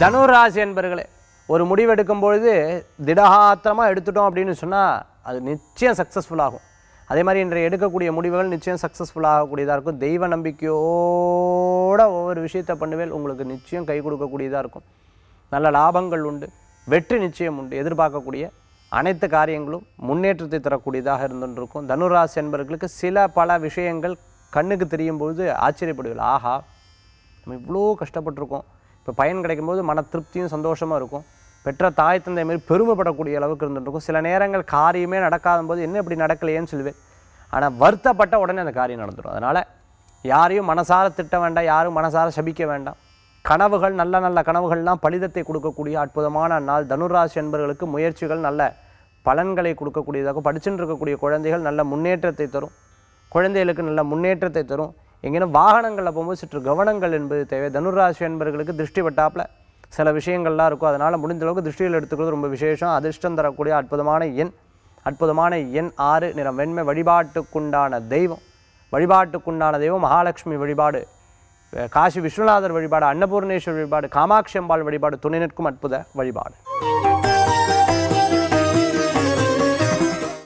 தனுராசி என்பர்களே, ஒரு முடிவெடுக்கும் பொழுது திடகாத்திரமாக எடுத்துட்டோம் அப்படின்னு சொன்னால் அது நிச்சயம் சக்ஸஸ்ஃபுல் ஆகும். அதே மாதிரி இன்றைய எடுக்கக்கூடிய முடிவுகள் நிச்சயம் சக்ஸஸ்ஃபுல் ஆகக்கூடியதாக இருக்கும். தெய்வ நம்பிக்கையோட ஒவ்வொரு விஷயத்தை பண்ணுவேல், உங்களுக்கு நிச்சயம் கை கொடுக்கக்கூடியதாக இருக்கும். நல்ல லாபங்கள் உண்டு, வெற்றி நிச்சயம் உண்டு. எதிர்பார்க்கக்கூடிய அனைத்து காரியங்களும் முன்னேற்றத்தை தரக்கூடியதாக இருந்துருக்கும். தனுராசி என்பவர்களுக்கு சில பல விஷயங்கள் கண்ணுக்கு தெரியும் பொழுது ஆச்சரியப்படுவீர்கள். ஆஹா, நம்ம இவ்வளோ கஷ்டப்பட்டிருக்கோம், இப்போ பயன் கிடைக்கும்போது மன திருப்தியும் சந்தோஷமாக இருக்கும். பெற்ற தாய் தந்தை மாரி பெருமைப்படக்கூடிய அளவுக்கு இருந்துருக்கும். சில நேரங்கள் காரியமே நடக்காத போது என்ன இப்படி நடக்கலையேன்னு சொல்லுவேன். ஆனால் வருத்தப்பட்ட உடனே அந்த காரியம் நடந்துடும். அதனால் யாரையும் மனசார திட்ட வேண்டாம், யாரும் மனசார சபிக்க வேண்டாம். கனவுகள் நல்ல நல்ல கனவுகள்லாம் பலிதத்தை கொடுக்கக்கூடிய அற்புதமான நாள். தனுராசி என்பவர்களுக்கு முயற்சிகள் நல்ல பலன்களை கொடுக்கக்கூடியதாக, படிச்சுட்டு இருக்கக்கூடிய குழந்தைகள் நல்ல முன்னேற்றத்தை தரும். குழந்தைகளுக்கு நல்ல முன்னேற்றத்தை தரும். எங்கேயும் வாகனங்களில் போகும்போது சற்று கவனங்கள் என்பது தேவை. தனுராசி என்பவர்களுக்கு திருஷ்டி வட்டாப்பில் சில விஷயங்கள்லாம் இருக்கும். அதனால் முடிந்த அளவுக்கு திருஷ்டிகள் எடுத்துக்கிறது ரொம்ப விசேஷம். அதிர்ஷ்டம் தரக்கூடிய அற்புதமான எண் 6. நிறம் வெண்மை. வழிபாட்டுக்குண்டான தெய்வம் மகாலட்சுமி வழிபாடு, காசி விஸ்வநாதர் வழிபாடு, அன்னபூர்ணேஸ்வர் வழிபாடு, காமாட்சி அம்பாள் வழிபாடு துணை நிற்கும் அற்புத வழிபாடு.